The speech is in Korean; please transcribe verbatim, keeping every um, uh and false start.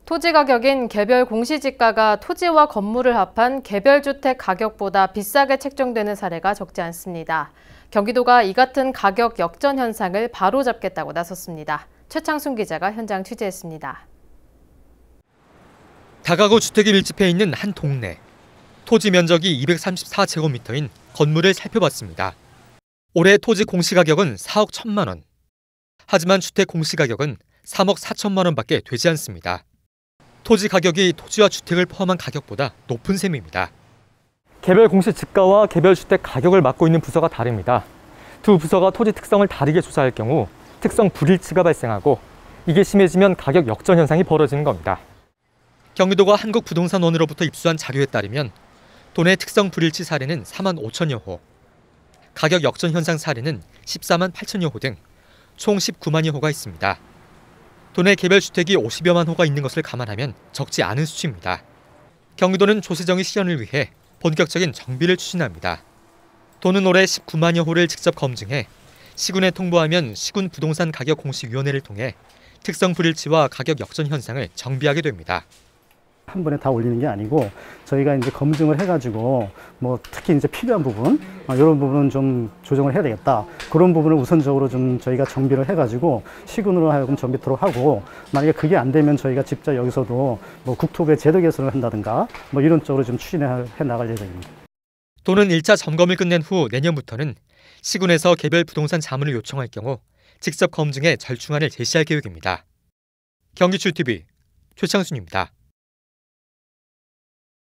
토지 가격인 개별 공시지가가 토지와 건물을 합한 개별주택 가격보다 비싸게 책정되는 사례가 적지 않습니다. 경기도가 이 같은 가격 역전 현상을 바로잡겠다고 나섰습니다. 최창순 기자가 현장 취재했습니다. 다가구 주택이 밀집해 있는 한 동네. 토지 면적이 이백삼십사 제곱미터인 건물을 살펴봤습니다. 올해 토지 공시가격은 사억 천만 원. 하지만 주택 공시가격은 삼억 사천만 원밖에 되지 않습니다. 토지 가격이 토지와 주택을 포함한 가격보다 높은 셈입니다. 개별 공시지가와 개별 주택 가격을 맡고 있는 부서가 다릅니다. 두 부서가 토지 특성을 다르게 조사할 경우 특성 불일치가 발생하고 이게 심해지면 가격 역전 현상이 벌어지는 겁니다. 경기도가 한국부동산원으로부터 입수한 자료에 따르면 도내 특성 불일치 사례는 사만 오천여 호, 가격 역전 현상 사례는 십사만 팔천여 호 등 총 십구만여 호가 있습니다. 도내 개별 주택이 오십여만 호가 있는 것을 감안하면 적지 않은 수치입니다. 경기도는 조세정의 실현을 위해 본격적인 정비를 추진합니다. 도는 올해 십구만여 호를 직접 검증해 시군에 통보하면 시군 부동산 가격 공시위원회를 통해 특성 불일치와 가격 역전 현상을 정비하게 됩니다. 한 번에 다 올리는 게 아니고 저희가 이제 검증을 해가지고 뭐 특히 이제 필요한 부분 어, 이런 부분은 좀 조정을 해야 되겠다. 그런 부분을 우선적으로 좀 저희가 정비를 해가지고 시군으로 하여금 정비토록 하고 만약에 그게 안 되면 저희가 직접 여기서도 뭐 국토부의 제도 개선을 한다든가 뭐 이런 쪽으로 좀 추진해 나갈 예정입니다. 도는 일 차 점검을 끝낸 후 내년부터는 시군에서 개별 부동산 자문을 요청할 경우 직접 검증해 절충안을 제시할 계획입니다. 경기출티비 최창순입니다.